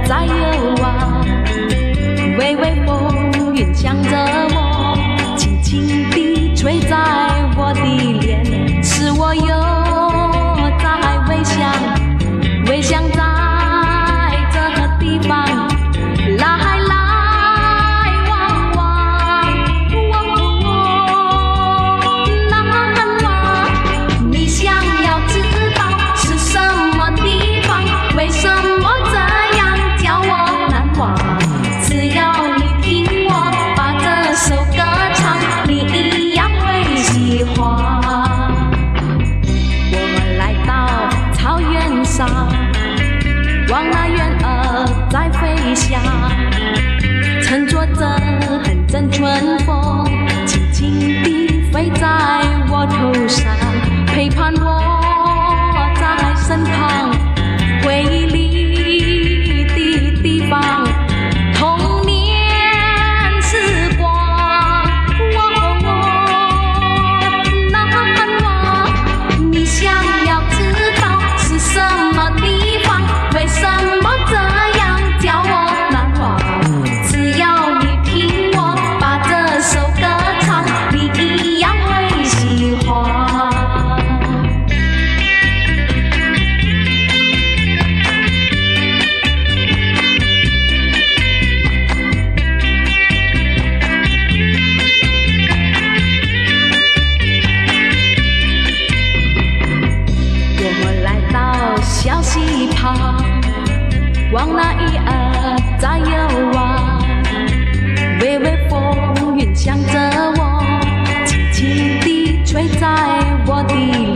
在游望，微微风云向着我，轻轻地吹在我的脸，使我又在微想，微想在这个地方来来往往，难忘。你想要知道是什么地方？为什么这样叫我难忘？只要你听我把这首歌唱，你一样会喜欢。我来到草原上，望那鸢儿在飞翔，乘着这阵阵春风，轻轻地飞在我头上，陪伴我在身旁，回忆里的地方，童年时光，难忘。你想要知道是什么地方？为什么这样叫我难忘？只要你听我把这首歌唱，你一样会喜欢。我来到小溪旁，望那鱼儿在游望，微微风云向着我，轻轻地吹在我的